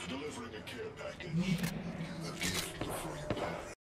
Delivering a care package. A gift before you pass.